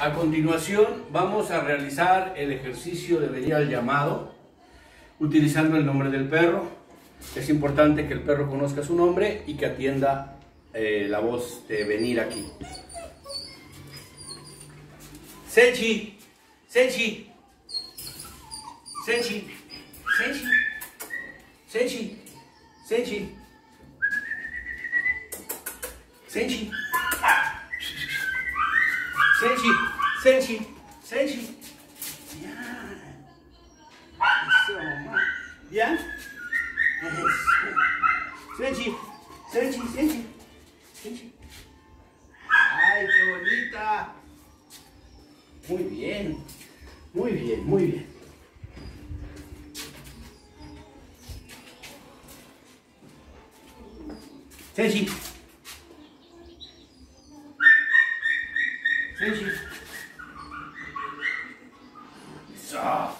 A continuación vamos a realizar el ejercicio de venir al llamado utilizando el nombre del perro. Es importante que el perro conozca su nombre y que atienda la voz de venir aquí. Senchi, Senchi, Senchi, Senchi, Senchi, Senchi, Senchi, Senchi, Senchi, Senchi. Ya. Eso, ¿ya? Eso. Senchi, Senchi, Senchi, Senchi. Ay, qué bonita. Muy bien, muy bien, muy bien. Senchi. Senchi. Eso.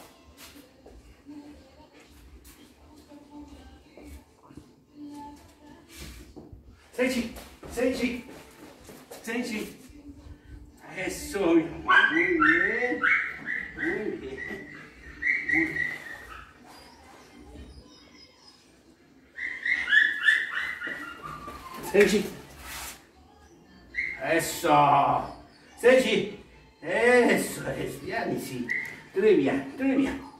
Senchi, Senchi, Senchi. Eso, muy bien, muy bien. Senchi. Eso. Senchi. Eso es bien, sí. Muy bien, muy bien.